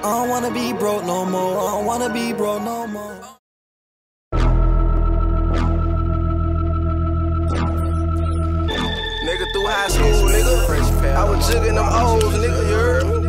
don't wanna be broke no more. I don't wanna be broke no more. Nigga through high school, nigga. I was jigging them O's, nigga, you heard me?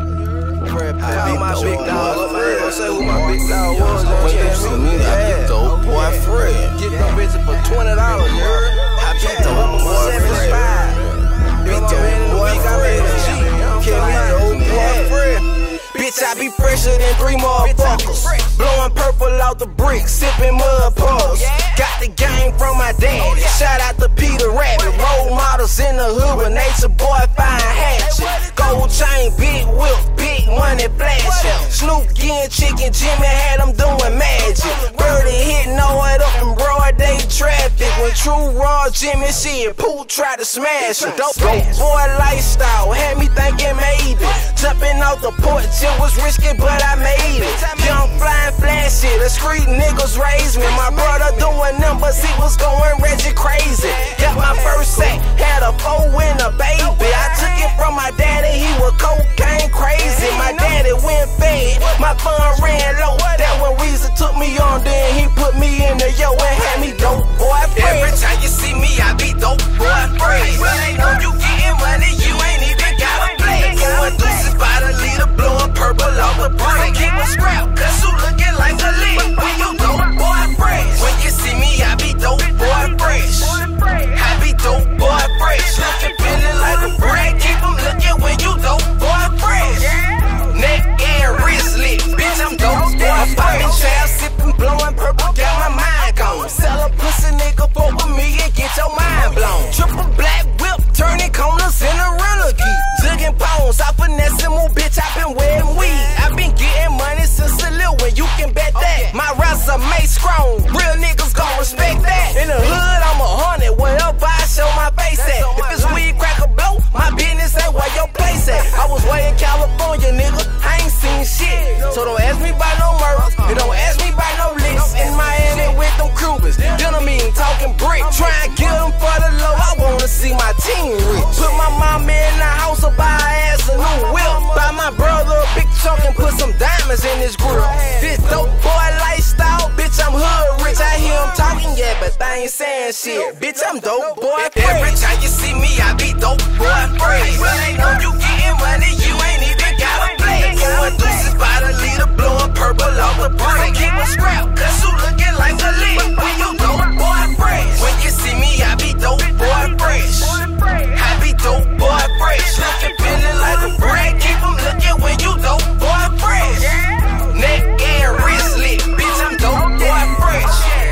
Call my big dog up, I ain't gon' say who my big dog was. When you see me, I be dope boyfriend. Get them bitches for $20, you heard? I be dope boyfriend. Be dope boyfriend. Get me dope boyfriend. Bitch, I be fresher than 3 motherfuckers. Blowing purple out the brick, sipping mud puddles. Got the game from my daddy. Shout out to Peter Rabbit. Role models in the hood with nature boy fine hatchet. Gold chain, big whip, big money flashing. Snoop getting chicken, Jimmy had them doing magic. 30 hitting all it up in broad day traffic. When True Raw Jimmy shit, Pooh tried to smash him. Dope boy lifestyle had me thinking maybe jumping out the porch. It was risky, but I made it. Young flying flashy, the street niggas raised me. My brother doing numbers, he was going Reggie crazy. Got my first sack, had a 4 and a baby. I took it from my daddy, he was cocaine crazy. My daddy went fed, my fun ran low. That when Weezy took me on, then he put me in the yo and had me dope boyfriend. Every time you see me, I be dope boyfriend. Well, ain't know you getting money, you ain't even gotta play. Going deuces by the leader, blowing purple off the brick. Keep a scrap, cause you looking like a lick. When you dope boy fresh. When you see me, I be dope boy fresh. I be dope boy fresh. Looking feeling like a brick. Keep them looking when you dope boy fresh. Neck and wrist lit, bitch, I'm dope boy. I'm popping child, sipping, blowing purple, got my mind gone. Sell a pussy nigga, fuck with me and get your mind blown. Triple black whip, turning corners in a rental key. Zigging pounds, I finessing more, bitch, I been wearing weed. I been getting money since a little when you can bet that. My resume strong, real niggas gon' respect that. In the hood, I'm 100, wherever I show my face at. If it's weed, crack or blow, my business ain't where your place at. I was way in California, nigga, I ain't seen shit. So don't ask me about no murders, and don't ask me about no licks. In Miami with them Cubans, gentlemen talking brick. Try and get them for the low, I wanna see my team rich. Put my mama in the house, or buy her ass a new whip. Buy my brother a big chunk and put some diamonds in his grill. This dope boy lifestyle, bitch, I'm hood rich. I hear him talking, yeah, but they ain't saying shit. Bitch, I'm dope boy fresh. Every time you see me, I be dope boy fresh. Well, ain't know you getting money, you ain't even gotta play. Going deuces by the leader, blowing purple off the brick. Keep a scrap, cause you looking like a lick. When you dope boy fresh. When you see me, I be dope boy fresh. I be dope boy fresh. Looking feeling like a brick. Keep them looking when you dope boy fresh. Neck and wrist lit, bitch, I'm dope boy fresh.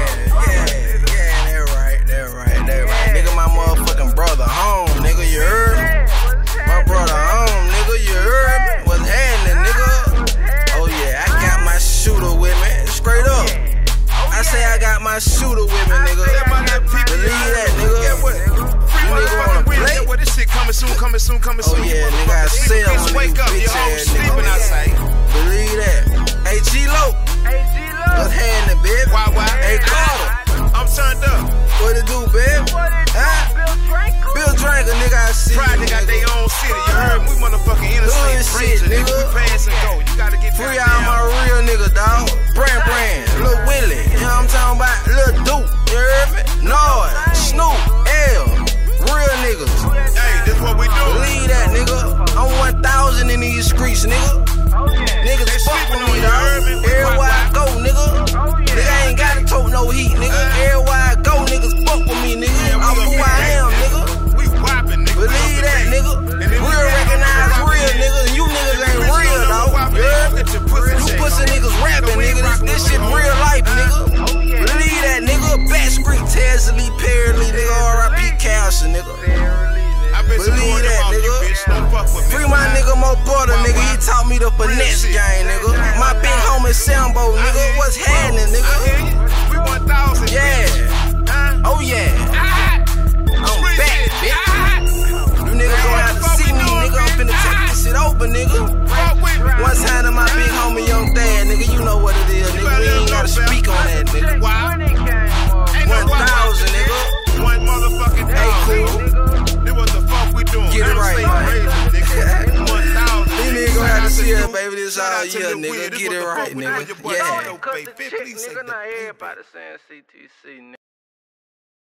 That right. Nigga, my motherfucking brother home, nigga, you heard me? My brother home, nigga, you heard me? What's happening, nigga? Oh yeah, I got my shooter with me, straight up. I say I got my shooter with me, nigga. Believe that, nigga. You nigga wanna play? This shit coming soon. Oh yeah, nigga, I sell my wake up, bitch your home ass sleeping nigga. outside. Believe that. Hey, G-Lo. What's happening, baby? Why? Hey, Carter. I'm turned up. What it do, baby? Bill Drinker, nigga, I see Pride, you, they got nigga. their own city. You heard me? We motherfucking interstate Hood ranger, shit, nigga. nigga. We pass and go. You gotta get Free all my real nigga, dawg. Brand, Lil Willie. You know what I'm talking about? Lil Duke, you heard me? Nord, Snoop, L. Real niggas. Hey, this what we do. Believe that, nigga. I'm 1,000 in these streets, nigga. Niggas They fuck sleeping with on me, you, heard me? dawg. Everywhere I go, nigga. Nigga ain't gotta tote no heat, nigga. Everywhere I go, niggas fuck with me, nigga. I'm who I am, nigga. We whopping, nigga. Believe that, nigga. Real recognize real, nigga. You niggas ain't real, dawg. You heard me? You pussy niggas rapping, nigga. This shit real life, nigga. Believe that, nigga. Back Street, Tazzy, Perry, nigga. R.I.P. Calcium, nigga. Believe that, nigga. Free my nigga Mo Butter, nigga. He taught me the finesse game, nigga. My big homie Sambo, nigga. What's happening, nigga? We 1,000. Yeah. Oh yeah. I'm back, bitch. You niggas gon' have to see me, nigga. I'm finna take this shit over, nigga. One time to my big homie Young Dad, nigga. You know what it is, nigga. We ain't gotta speak on that, nigga. 1,000, nigga. One motherfucking Hey, cool. It was the fuck we doing. Get it right, man. These niggas These niggas gon' have to see year, baby. This all year, nigga. Get it right, nigga. Yeah. Cut the check, nigga. Not everybody saying CTC, nigga.